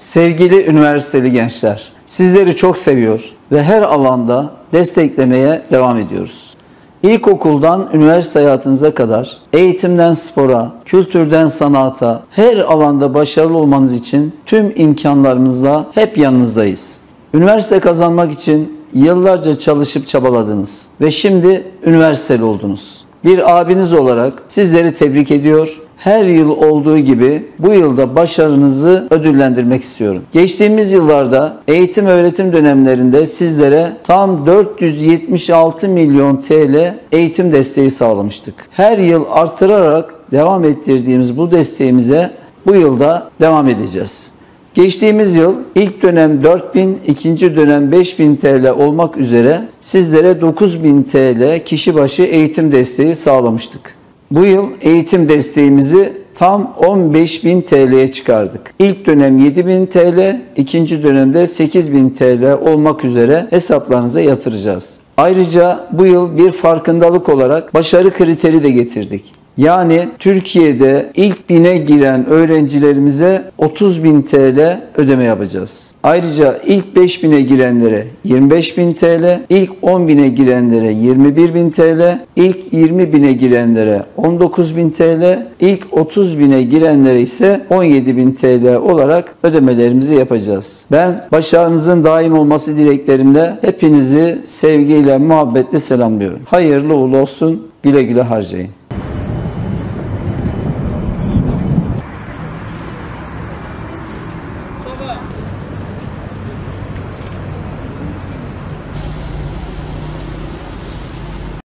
Sevgili üniversiteli gençler, sizleri çok seviyor ve her alanda desteklemeye devam ediyoruz. İlkokuldan üniversite hayatınıza kadar eğitimden spora, kültürden sanata, her alanda başarılı olmanız için tüm imkanlarımızla hep yanınızdayız. Üniversite kazanmak için yıllarca çalışıp çabaladınız ve şimdi üniversiteli oldunuz. Bir abiniz olarak sizleri tebrik ediyor. Her yıl olduğu gibi bu yılda başarınızı ödüllendirmek istiyorum. Geçtiğimiz yıllarda eğitim öğretim dönemlerinde sizlere tam 476 milyon TL eğitim desteği sağlamıştık. Her yıl artırarak devam ettirdiğimiz bu desteğimize bu yılda devam edeceğiz. Geçtiğimiz yıl ilk dönem 4.000, ikinci dönem 5.000 TL olmak üzere sizlere 9.000 TL kişi başı eğitim desteği sağlamıştık. Bu yıl eğitim desteğimizi tam 15.000 TL'ye çıkardık. İlk dönem 7.000 TL, ikinci dönemde 8.000 TL olmak üzere hesaplarınıza yatıracağız. Ayrıca bu yıl bir farkındalık olarak başarı kriteri de getirdik. Yani Türkiye'de ilk 1000'e giren öğrencilerimize 30.000 TL ödeme yapacağız. Ayrıca ilk 5.000'e girenlere 25.000 TL, ilk 10.000'e girenlere 21.000 TL, ilk 20.000'e girenlere 19.000 TL, ilk 30.000'e girenlere ise 17.000 TL olarak ödemelerimizi yapacağız. Ben başarınızın daim olması dileklerimle hepinizi sevgiyle, muhabbetle selamlıyorum. Hayırlı uğurlu olsun, güle güle harcayın.